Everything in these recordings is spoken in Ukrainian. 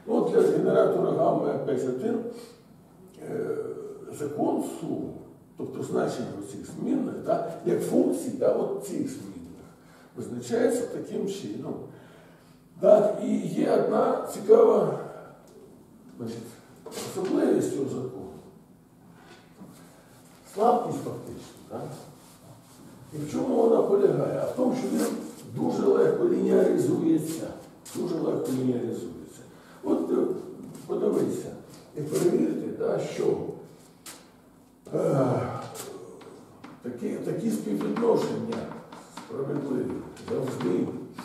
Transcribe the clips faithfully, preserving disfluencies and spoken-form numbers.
От для генератора гамма опять один закон суму, тобто значення цих змінних, да, як функції, да, от цих змінних, визначається таким чином. Так, і є одна цікава, значить, особливість цього закону. Слабкість фактично. Да? І в чому вона полягає? А в тому, що він дуже легко лініаризується. Дуже легко лініаризується. От подивіться і перевірте, да, що е, такі, такі співвідношення справедливі завжди.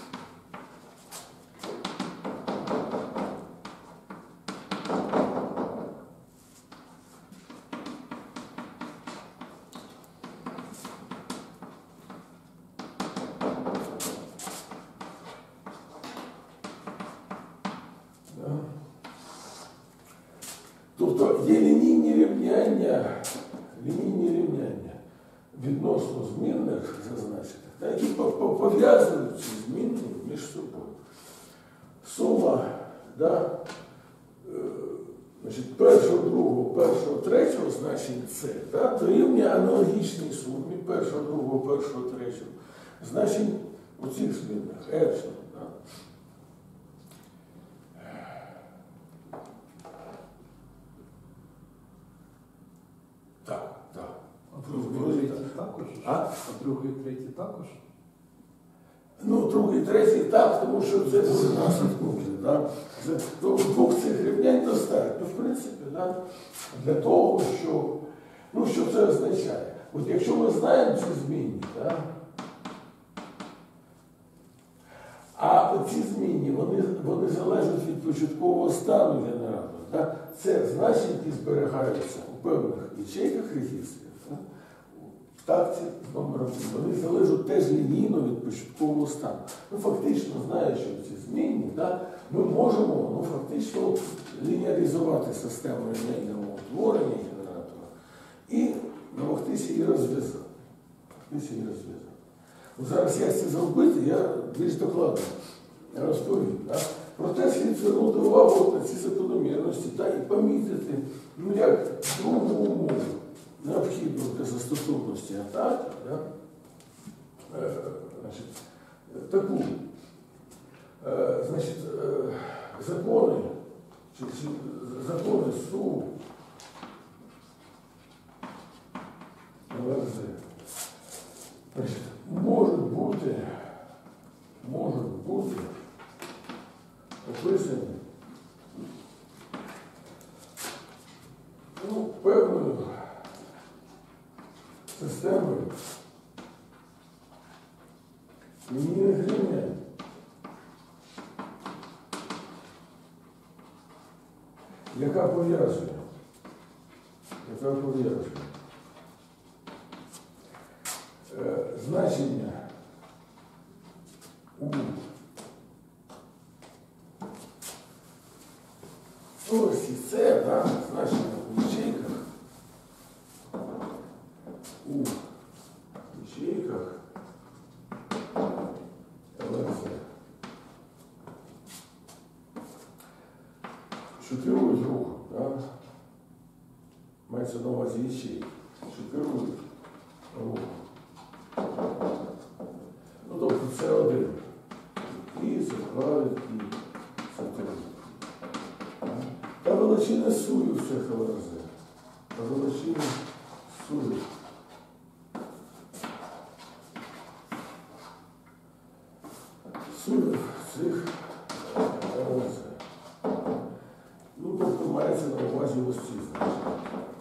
Тобто є лінійні рівняння, лінійні рівняння відносно змінних зазначених, які пов'язують ці змінні між собою. Сума, да, значить, першого, другого, першого, третього значень С, да, дорівнює аналогічній сумі першого, другого, першого, третього значень оцих змінних, епсилон. Да. Так, так. А другий і третій також? А? А другий і третій також? Ну, другий, третій так, тому що це буде наслідком. Да? Двох цих рівнянь достатньо, в принципі, да? Для того, що, ну, що це означає. От якщо ми знаємо ці змінні, да? А ці змінні, вони, вони залежать від початкового стану генератора. Да? Це значення, які зберігаються у певних ячейках регістрів. Да? В такті з номером, вони залежать теж лінійно від початкового стану. Ну, фактично, знаючи ці змінні, да, ми можемо, ну, фактично лініаризувати систему лінійного утворення генератора і намагатися її розв'язати. Намагатися її розв'язати. Ну, зараз як це зробити, я більш докладно розповім. Да? Проте слід звернути увагу на ці закономірності та і помітити, ну, як другу умову необхідну для застосовності атаки, да? е, значить, таку, е, значить, е, закони, чи, чи, закони СУ, значить, можуть бути, можуть бути описані, ну, певною системою лінійних рівнянь, яка пов'язує, яка пов'язує е, значення у ось і це, да, значення у ячейках, у ячейках ЛРЗ, що керують рухом, да? Мається на увазі ячейки, що керують рухом. Ну, тобто це один. І закладить, і сатирить. Та величина сую в цих ЛРЗ. Та величина сую. Сую в цих ЛРЗ. Ну, тобто мається на увазі ось ці значення.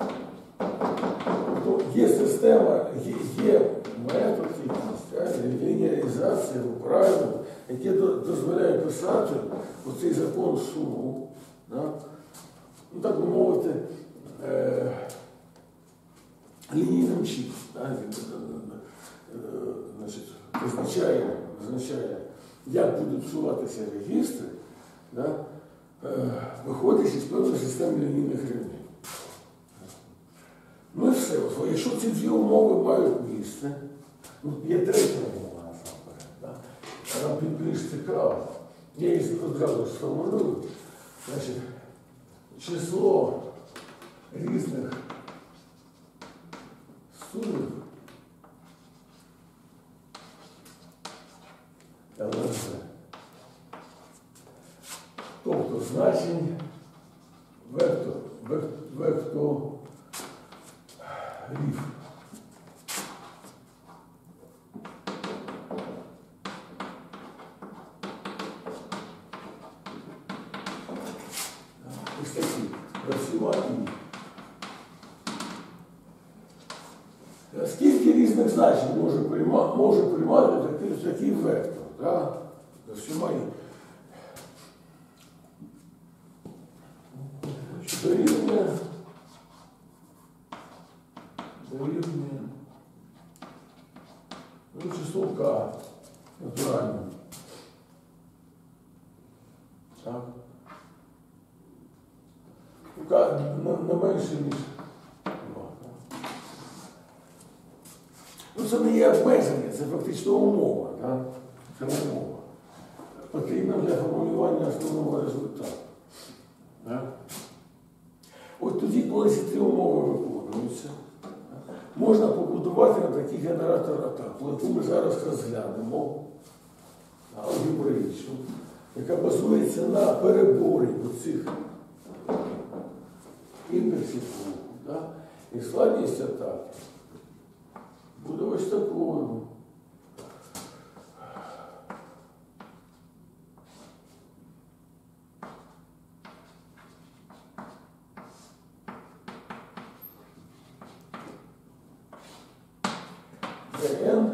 Тобто є система, є, є метод якийсь, лініаризація, правильно, яке дозволяє писати оцей закон суму, да? Ну, так би мовити, е, лінійним чином. Да? Значить, визначає, визначає, як будуть суватися регістри, да? е, виходячи з певної системи лінійних рівнянь. Ну і все. Якщо ці дві умови мають місце, ну, є третя умова насамперед, да? Вона більш цікава. Я її одразу сформулюю. Значить, число різних сумів ел ес де. Тобто значень вектор, вектор, векторів. Ось такі працювати. Скільки різних значень може приймати, може приймати такий, такий вектор? Да? Дорівнює, дорівнює, ну, число К, натурально. Так. К не менше, ніж два. Ну, це не є обмеження, це фактично умова. Так? Це умова. Потрібна для формулювання основного результату. Так? От тоді, коли ці три умови виконуються, можна побудувати на такий генератор атаку, яку ми зараз розглянемо, алгебраїчну, яка базується на переборі оцих індексів руху. Да? І складність атаки буде ось такою. N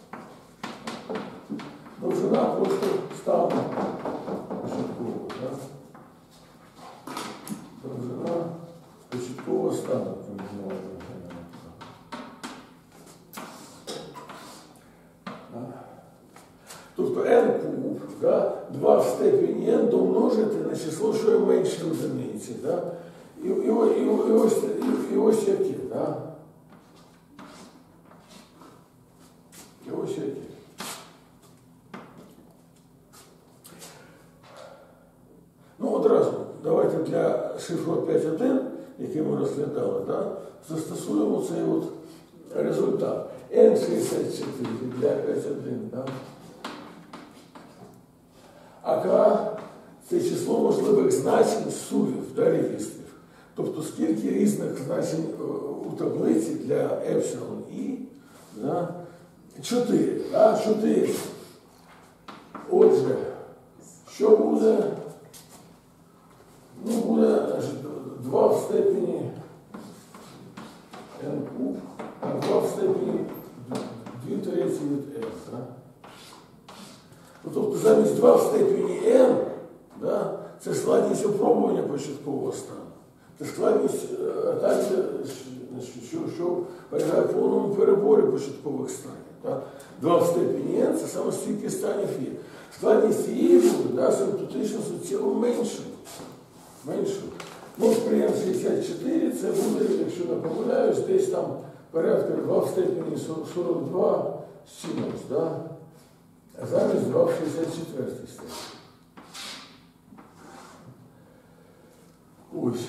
довжина просто стану початкового. Да? Довжина початкового стану. Тобто n куб, да? два в степені n домножити на число, що є менше одиниці. Да? І, і, і, і, і, ось, і, і ось яке. Да? І ось яке. Ну, одразу, давайте для шифру п'ять один, який ми розглядали, да, застосуємо цей от результат. ен шістдесят чотири для п'ять один. Да? А К – це число можливих значень сувів, да, регістрів. Тобто, скільки різних значень у таблиці для епсилон і, да? чотири. Да? чотири. Отже, що буде? Ну, буде два в степені n куб, а два в степені дві треті від n. Да? Ну, тобто замість два в степені n, да, це складність опробування початкового стану. Це складність атаки, що, що полягає в повному переборі початкових станів. Да? два в степені n – це саме стільки станів є. Складність цієї буде, да, симптотично суттєво меншою. Меншу. Ну, при ен шістдесят чотири це буде, якщо не помиляюсь, десь там порядка два в степені сорок два з чимось, да? А замість два в шістдесят чотири степені. Ось.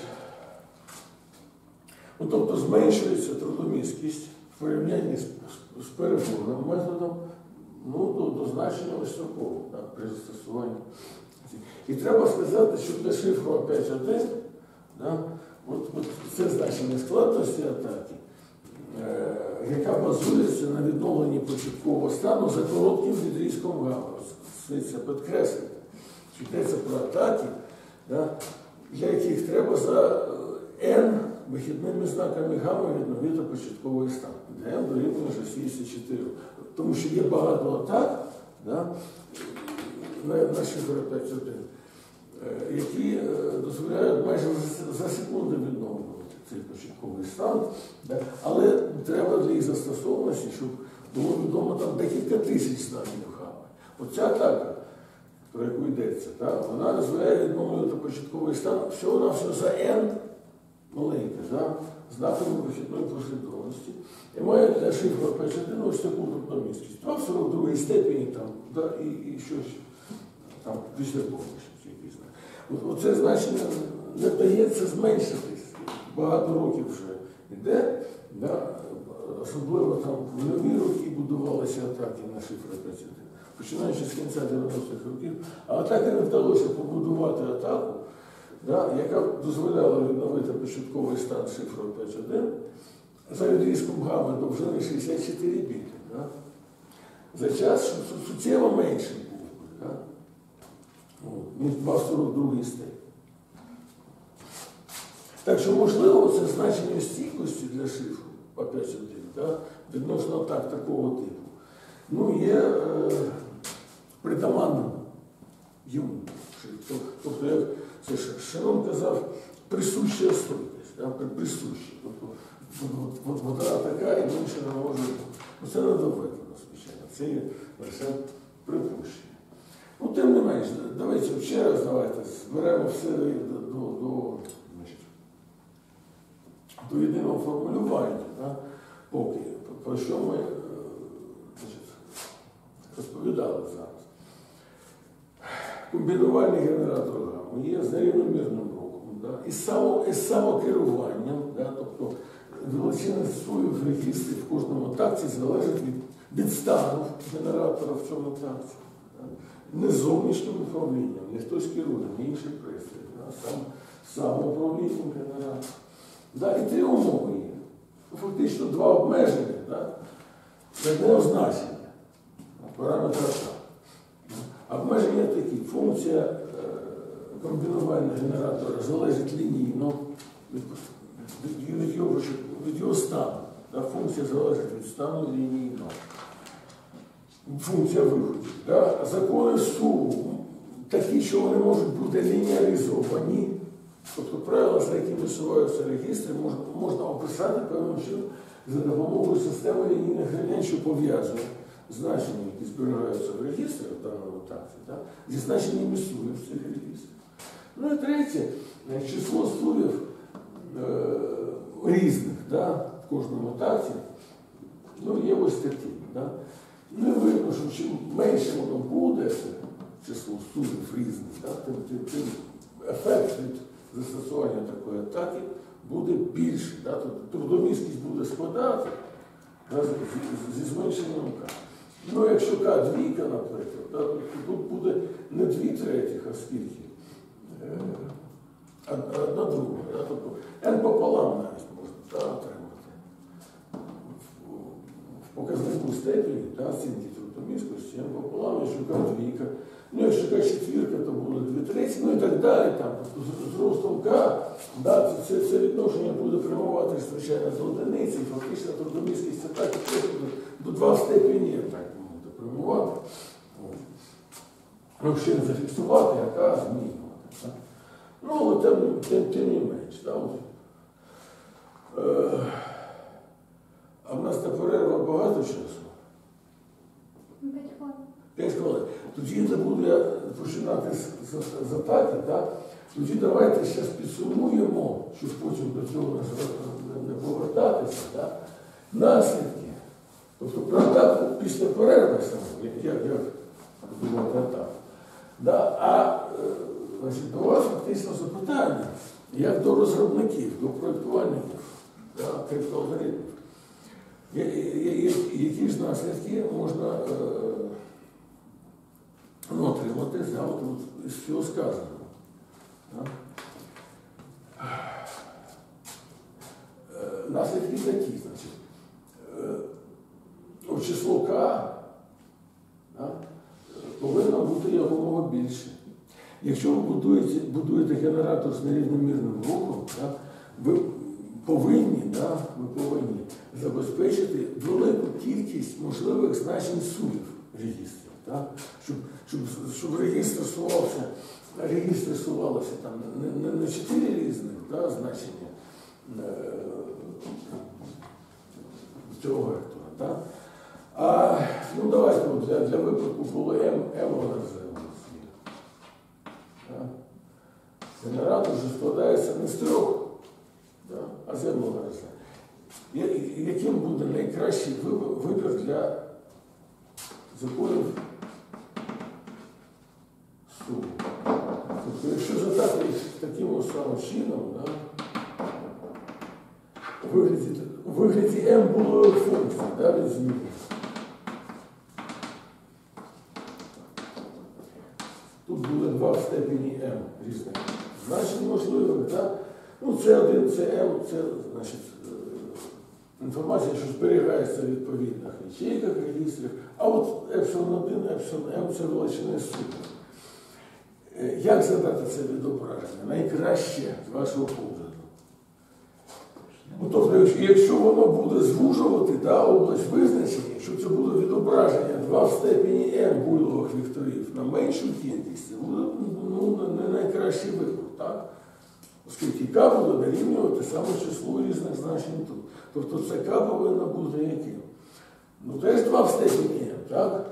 Ну, тобто зменшується трудомісткість в порівнянні з, з переборним методом, ну, до, до значення ось такого, да, при застосуванні. І треба сказати, що для шифру п'ять один, да, от, от це значення складності атаки, е, яка базується на відновленні початкового стану за коротким відрізком гамма. Це підкреслити, що йдеться про атаки, да, для яких треба за n вихідними знаками гамма відновити початковий стан. Для n дорівнює шістдесят чотири. Тому що є багато атак, да, на, на шифру п'ять один, які дозволяють майже за секунду відновлювати цей початковий стан, да? Але треба для їх застосованості, щоб було відомо там декілька тисяч знаків гамма. Оця атака, про яку йдеться, да? Вона дозволяє відновлювати початковий стан всього-навсього за n маленьке, да? знаками вихідної послідовності. І має для шифру п'ять один ось таку трудомісткість. два в сорок другій степені там, да? і, і щось там після помощі. Оце значення не вдається зменшитись. Багато років вже йде, да? Особливо там в нові роки будувалися атаки на шифри п'ять один. Починаючи з кінця дев'яностих років, а атаки не вдалося побудувати атаку, да? Яка дозволяла відновити початковий стан шифру п'ять один за відрізком гами довжини шістдесят чотири біти. Да? За час, що суттєво менший був, да? Ніж двісті сорок другий степень. Так що, можливо, це значення стійкості для шифру по п'ять один, да? Відносно атак такого типу, ну, є е, притаманним йому. Тобто, як це Шенон казав, присуща стойкість, да? Присуща. Тобто, от, вона така і інша не може бути. Ну, це не доведено, звичайно. Це є лише припущення. Ну, тим не менш, давайте ще раз давайте зберемо все до, до, до, значить, до єдиного формулювання, да? Поки, про що ми значить, розповідали зараз. Комбінувальний генератор гамма є з нерівномірним рухом, да? і, само, і самокеруванням, да? Тобто величина своїх регістрів в кожному такті залежить від, від стану генератора в цьому такті. Да? Не зовнішнім управлінням, не хтось керує, не інший пристрій, да? Сам, самоуправлінням генератора. Да? І три умови є. Фактично два обмеження, да? Це не означення параметра так. Обмеження такі. Функція е, комбінувального генератора залежить лінійно від, від, від, його, від його стану. Да? Функція залежить від стану лінійно. Функція виходів. Да? Закони суму такі, що вони можуть бути лініаризовані. Тобто правила, за якими суваються регістри, можна, можна описати певним чином за допомогою системи лінійних рівнянь, що пов'язує значення, які зберігаються в регістрі в даному такті, да, зі значеннями слоїв в цих регістрах. Ну і третє, число слоїв е, різних, да, в кожному такті, ну, є ось такі. Да. Ну і видно, що чим менше воно буде, число слоїв різних, да, тим, тим, тим ефект від застосування такої атаки буде більше. Да? Тобто трудомісткість буде складати, да, зі зменшенням К. Ну, якщо К двійка, наприклад, да, то тут буде не дві третіх, а скільки? Е, одна друга. Да? Тобто N пополам навіть можна, да, отримати. В показнику степені, да, оцінки трудомісткості, N пополам, якщо К двійка. Ну, якщо К четвірка, то буде дві треті, ну і так далі. Там, тобто, з ростом К, да, це, це відношення буде прямувати, звичайно, до одиниці, і фактично трудомісткість це так, до два в степені, так буде прямувати. Ну, ще не зафіксувати, а К змінювати. Так? Ну, але тим, тим, тим не менш. Да, е, а в нас на перерва багато часу? П'ять хвилин. П'ять хвилин. Тоді не буду я починати з, з, з атаки, так? Тоді давайте зараз підсумуємо, щоб потім до цього не, не повертатися, так? Наслідки. Тобто про атаку після перерви саме, як, як будувати атаку. Да? А значить, до вас фактично запитання, як до розробників, до проєктувальників, да, криптоалгоритмів. Які ж наслідки можна ну, отримати з цього сказаного. Да? Наслідки такі, значить, е, число К, да, повинно бути якомога більше. Якщо ви будуєте, будуєте генератор з нерівномірним рухом, да, ви повинні, да, ви повинні забезпечити велику кількість можливих значень сумів регістрів. Да, щоб, щоб, щоб регістр сувався, регістри сувалися там не, не, не чотири різних, да, значення е, цього вектора. Да, а ну, давайте от, для, для випадку було М, М у нас є. Да. Генератор вже складається не з трьох, да, а з М у нас. Яким буде найкращий вибір для законів суду? Тобто, якщо за так таким ось самим чином, да, у вигляді, у вигляді m було функції, да, від зміни. Тут буде два в степені m різних значень можливих. Да? Ну, це один, це m, це значить, інформація, що зберігається в відповідних ячейках, регістрів, а от епсилон один, епсилон m – це величини суми. Як задати це відображення? Найкраще з вашого погляду. Ну, тобто, якщо воно буде звужувати, да, область визначення, якщо це буде відображення два в степені m буйлових векторів на меншу кількість, це буде, ну, не найкращий вибір, так? Оскільки k буде дорівнювати саме число різних значень тут. Тобто це k повинно бути яким? Ну теж два в степені m, так?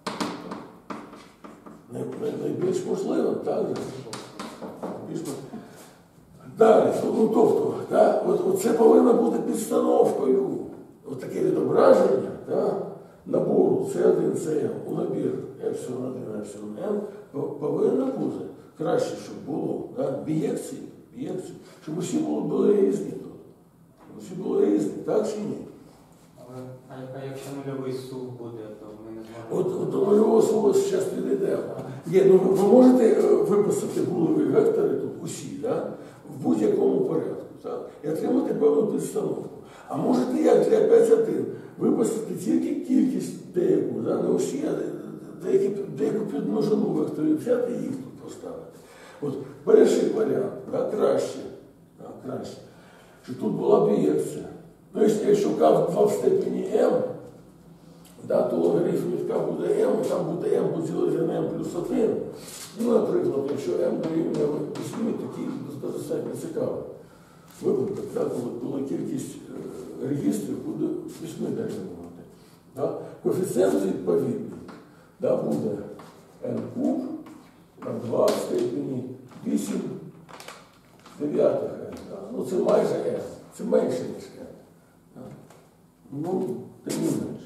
Найбільш можливо, так? Найбільш можливо. Далі, ну тобто, так, от, от це повинно бути підстановкою. От таке відображення, так, набору С один, С М у набір епсилон один, епсилон М повинно бути краще, щоб було, так, бієкції, бієкції, щоб усі були, були різні тут. Усі були різні, так чи ні? А, а якщо нульовий сув буде, то ми не зможемо... От, от до нульового суву зараз підійдемо. Ні, ну ви, ви можете виписати булеві вектори тут усі, так? В будь-якому порядку, так? І отримати певну підстановку. А можете як для п'ять один виписати тільки кількість деяку, да? Не усі, а деякі, деяку підмножину векторів взяти і їх тут поставити. От перший варіант, да? Краще, да? Краще, що тут була бієкція. Ну, якщо k два в степені m, да, то логарифм від k буде m, там буде m поділити на m плюс один. Ну, наприклад, якщо m дорівнює вісьми, такий достатньо цікавий випадок, да, коли, коли кількість е, регістрів буде вісьми дорівнювати. Да. Коефіцієнт відповідний, да, буде n куб на два в степені вісім дев'ятих n. Да. Ну, це майже n, це менше, ніж n. Да. Ну, тим не менше.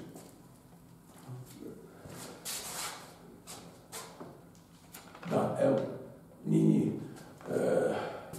Да, М, ні, ні. Е,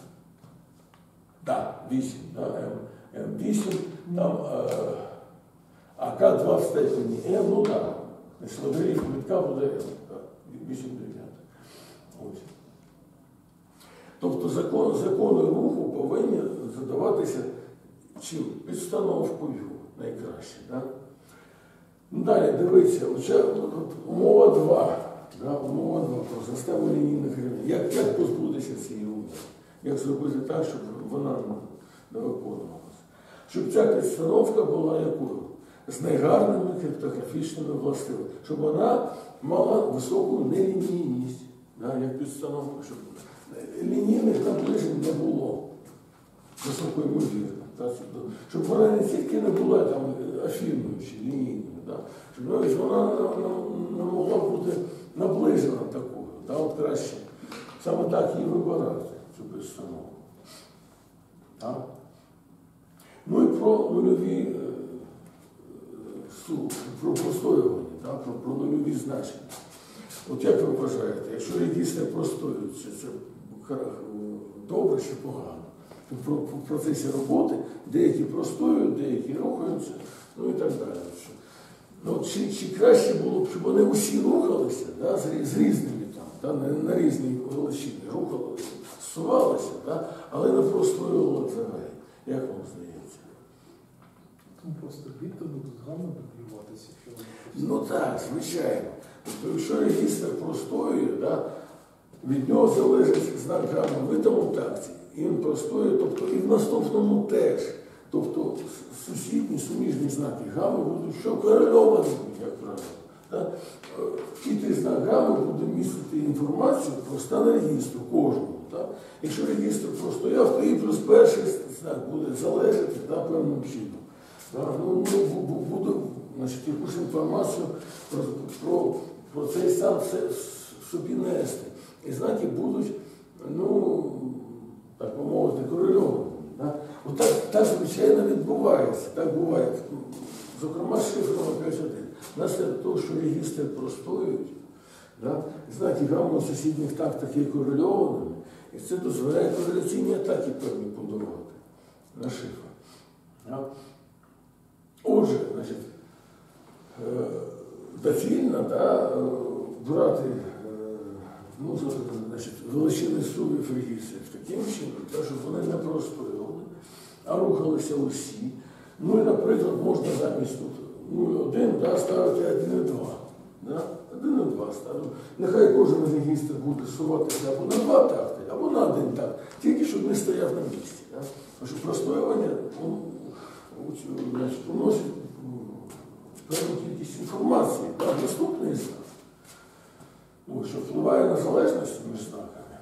да, вісім, да, М, М вісім, там, е, а К два в степені М, ну так, значить, логарифм від К буде М, так, вісім дев'ятих. Ось. Тобто закон, закони руху повинні задаватися чим? Підстановкою найкраще, да? Ну, далі, дивіться, оця, от, умова два. Да, умова два про систему лінійних рівнянь. Як, як позбутися цієї умови? Як зробити так, щоб вона не виконувалася? Щоб ця підстановка була якою? З найгарними криптографічними властивостями. Щоб вона мала високу нелінійність, да, як підстановка. Щоб лінійних наближень не було високоймовірно. Да, щоб вона не тільки не була там афінною чи лінійною, да, щоб вона не могла бути наближена такою, да, от краще саме так її вибирати, цю підстановку. Да? Ну і про нульові е, су, про простоювання, да, про, про нульові значення. От як ви вважаєте, якщо регістри простоюються, це добре чи погано? В процесі роботи деякі простоюють, деякі рухаються, ну і так далі. Ну, чи, чи краще було б, щоб вони усі рухалися, да, з, з різними там, да, на, на різні величини, рухалися, сувалися, да, але не простоювали взагалі. Як вам здається? Там просто біти будуть гарно дублюватися, якщо вони Ну так, звичайно. Тобто, якщо регістр простоює, да, від нього залежить знак гамма в тому такті, і він простоює, тобто і в наступному теж. Тобто сусідні, суміжні знаки гами будуть що корельовані, як правило. Да? І той знак гами буде містити інформацію про стан регістру кожного. Да? Якщо регістр простояв, то і плюс перший знак буде залежати, да, певним чином. Да? Ну, ну, буде, значить, якусь інформацію про, про, про цей стан собі нести. І знаки будуть, ну, так би мовити, корельовані. Да? Отак, так, звичайно, відбувається. Так буває. Зокрема, шифром п'ять один. Наслідок того, що регістри простоюють, да? Знаки гамма в сусідніх тактах є корельованими, І це дозволяє кореляційні атаки певні будувати на шифр. Отже, значить, доцільно да, брати ну, значить, величини сувів регістрів таким чином, так, щоб вони не простоювали, а рухалися усі. Ну і, наприклад, можна замість тут нуль і один да, ставити один і два. Да? один і два ставимо. Нехай кожен регістр буде суватися або на два такти, або на один такт, тільки щоб не стояв на місці. Да? Тому що простоювання ну, значить, уносить певну кількість інформації, да, доступної знак, що впливає на залежність між знаками.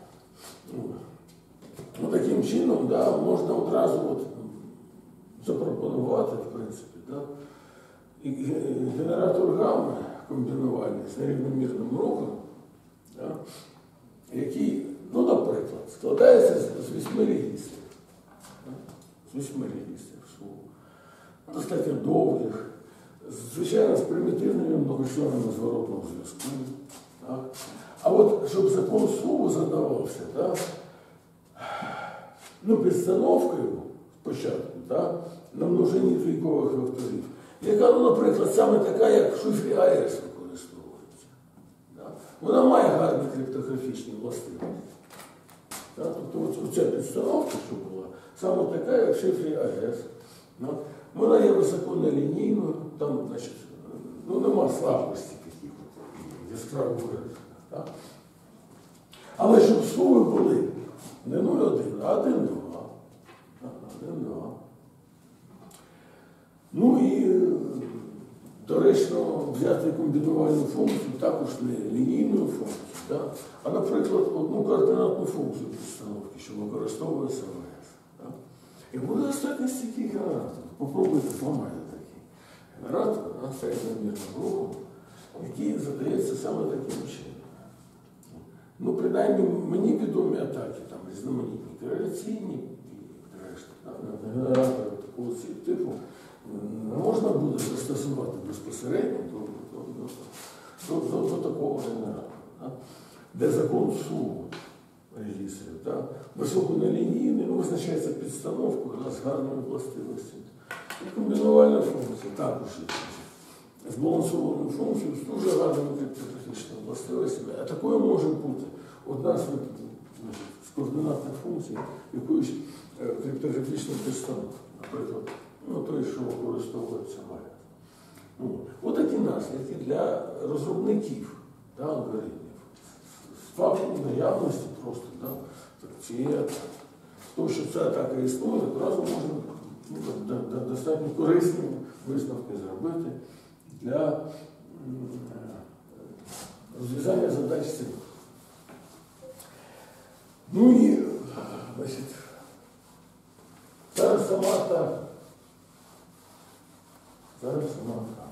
Ну, таким чином да, можна одразу от, запропонувати, в принципі, да, і генератор гамми комбінувальний з нерівномірним рухом, да, який, ну, наприклад, складається з, з вісьми регістрів. Да, з вісьми регістрів свого. Достатньо довгих, звичайно, з примітивними многочленами зворотного зв'язку. Да. А от щоб закон суву задавався, да, ну, підстановкою спочатку, да, на множині двійкових векторів, яка, ну, наприклад, саме така, як в шифрі ей ес використовується. Да. Вона має гарні криптографічні властивості. Да. Тобто оця підстановка, що була, саме така, як в шифрі ей ес. Да. Вона є високонелінійною, там, значить, ну, нема слабкості таких яскравих виразів. Да. Але щоб суви були не нуль один, а один два. один два. Ну і доречно взяти комбінувальну функцію, також не лінійну функцію, да? А, наприклад, одну координатну функцію підстановки, що використовується в ес. Да? І буде достатньо стільки генератор. Попробуйте зламати такий генератор на середньомірним рухом, який задається саме таким чином. Ну, принаймні, мені відомі атаки, там, різноманітні кореляційні і решта, на генератори такого типу можна буде застосувати безпосередньо до, до, до, до, до такого генератора, да? Де закон суву регістрів, да? Високонелінійний, ну, визначається підстановкою, да, з гарними властивостями. І комбінувальна функція також є. Збалансованою функцією з дуже гарними криптографічними властивостями, а такою може бути одна з, з координатних функцій якоїсь криптографічної підстановки. Наприклад, ну, той, що використовується в ей ес. Ну, отакі наслідки для розробників, да, алгоритмів. З фактом наявності просто, да, цієї атаки. Тому що ця атака існує, одразу можна ну, достатньо корисні висновки зробити для розв'язання задач цих. Ну і, значить, зараз сама атака. Зараз сама атака.